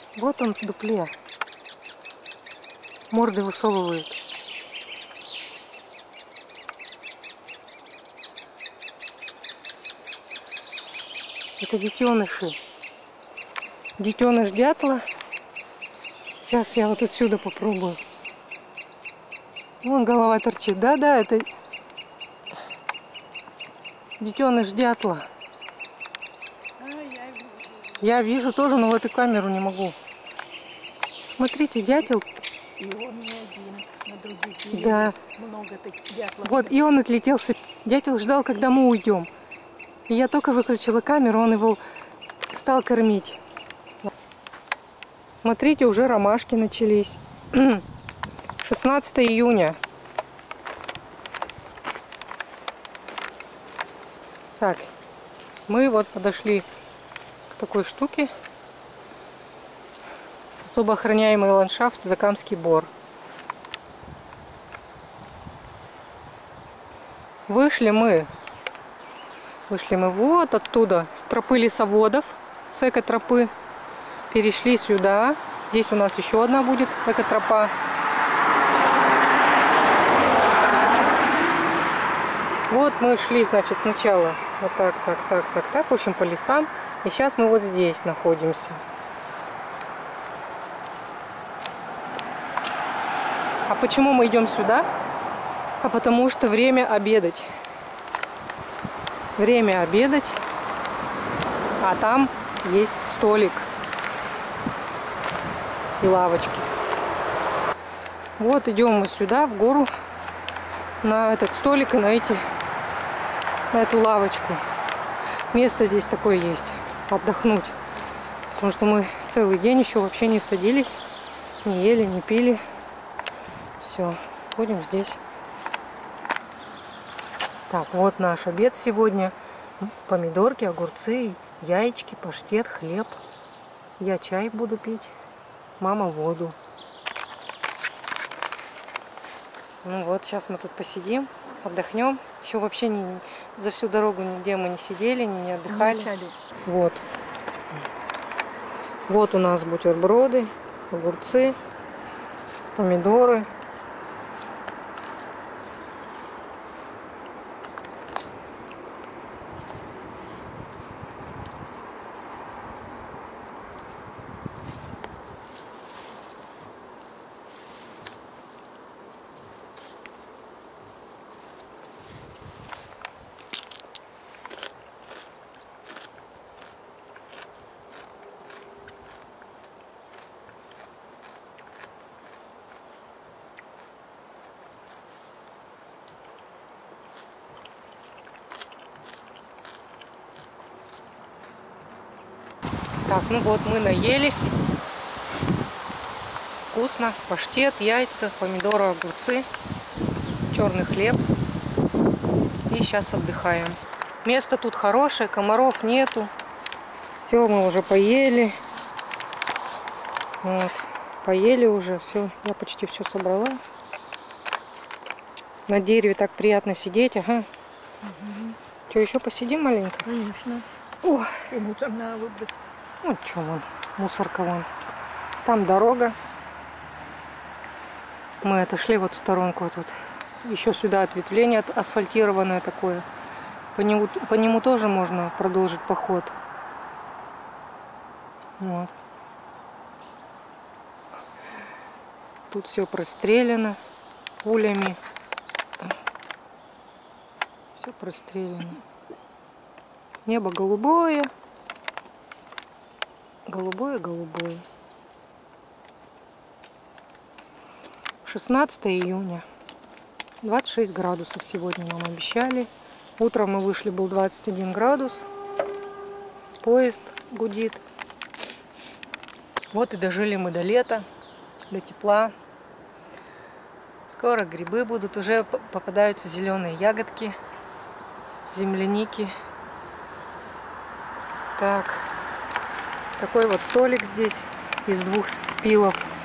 Вот он в дупле. Морды высовывают. Это детеныши. Детеныш дятла. Сейчас я вот отсюда попробую. Вон голова торчит. Да-да, это детеныш дятла. Я вижу тоже, но в эту камеру не могу. Смотрите, дятел. И он не один. На других деревьях Да. много таких дятлов. Вот, и он отлетел. Дятел ждал, когда мы уйдем. И я только выключила камеру, он его стал кормить. Смотрите, уже ромашки начались. 16 июня. Так, мы вот подошли к такой штуке. Особо охраняемый ландшафт Закамский Бор. Вышли мы вот оттуда, с тропы лесоводов, с экотропы. Перешли сюда. Здесь у нас еще одна будет экотропа. Вот мы шли, значит, сначала вот так, в общем, по лесам. И сейчас мы вот здесь находимся. А почему мы идем сюда? А потому что время обедать. Время обедать. А там есть столик и лавочки. Вот идем мы сюда, в гору, на этот столик и на эту лавочку. Место здесь такое есть, отдохнуть. Потому что мы целый день еще вообще не садились, не ели, не пили. Все, ходим здесь. Так, вот наш обед сегодня. Помидорки, огурцы, яички, паштет, хлеб. Я чай буду пить, мама воду. Ну вот, сейчас мы тут посидим, отдохнем. Еще вообще за всю дорогу нигде мы не сидели, не отдыхали. Вот. Вот у нас бутерброды, огурцы, помидоры. Так, ну вот мы наелись. Вкусно. Паштет, яйца, помидоры, огурцы, черный хлеб. И сейчас отдыхаем. Место тут хорошее, комаров нету. Все, мы уже поели. Вот. Поели уже. Все, я почти все собрала. На дереве так приятно сидеть. Ага. Угу. Что, еще посидим маленько? Конечно. О. И мусор надо выбрать. Ну, что вон, мусорка вон. Там дорога. Мы отошли вот в сторонку тут. Еще сюда ответвление асфальтированное такое. По нему тоже можно продолжить поход. Вот. Тут все прострелено пулями. Все прострелено. Небо голубое. Голубое. 16 июня. 26 градусов сегодня нам обещали. Утром мы вышли, был 21 градус. Поезд гудит. Вот и дожили мы до лета, до тепла. Скоро грибы будут. Уже попадаются зеленые ягодки, земляники. Так. Такой вот столик здесь из 2 спилов.